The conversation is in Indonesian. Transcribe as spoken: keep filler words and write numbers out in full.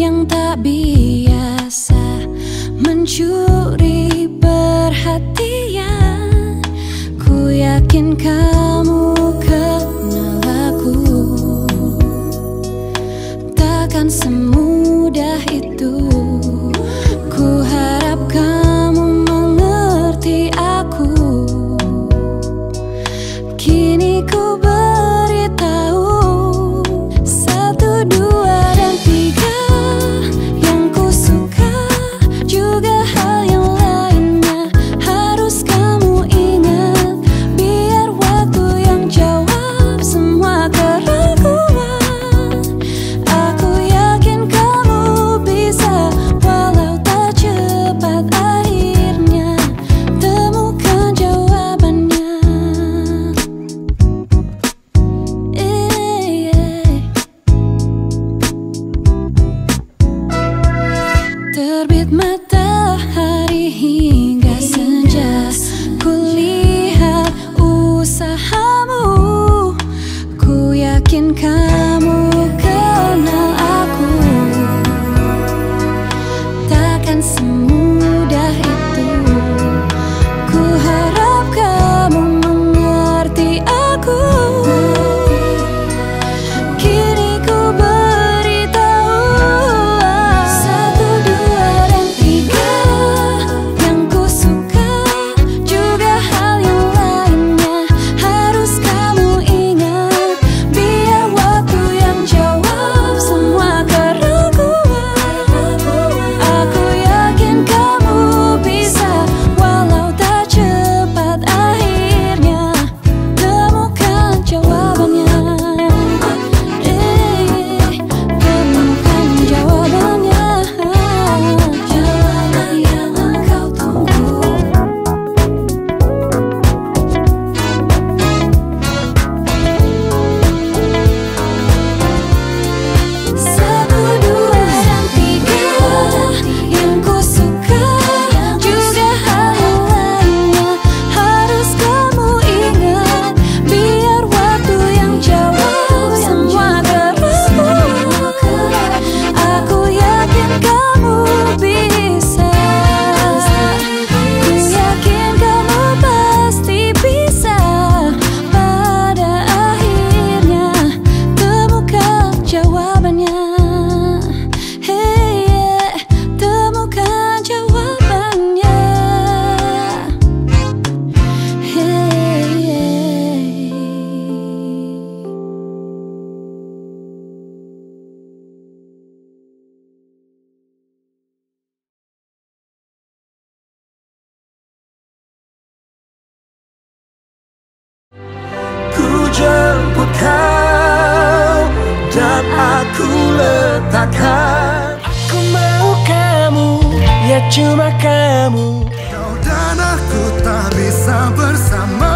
yang tak biasa mencuri perhatian. Ku yakin kamu kenal aku, takkan semudah itu. Ku harap kamu mengerti aku. Kini ku beritahu satu, dua, dan tiga yang ku suka, juga hal yang lainnya harus kamu ingat. Biar waktu yang jawab semua keraguan. Aku yakin kamu bisa, walau tak cepat akhirnya temukan jawabannya. Terbit matahari hingga senja, kulihat usahamu. Ku yakin kamu kenal aku, takkan semudah itu. Ku harap kamu mengerti aku. Kini ku beritahu satu, dua, dan tiga yang ku suka, juga hal yang lainnya harus kamu ingat. Biar waktu yang jawab semua keraguan. Aku yakin kamu bisa, walau tak cepat akhirnya temukan jawabannya. Eh, temukan jawabannya. Jawaban yang engkau tunggu. Satu, dua, dan tiga yang ku suka, juga hal yang lainnya harus kamu ingat. Biar waktu yang jawab semua keraguan. Aku yakin kamu bisa. Ku yakin kamu pasti bisa. Pada akhirnya temukan jawabannya. Hey, yeah, temukan jawabannya. Hey, yeah. Ku jemput kau dan aku letakkan. Aku mau kamu, ya cuma kamu. Kau dan aku tak bisa bersama.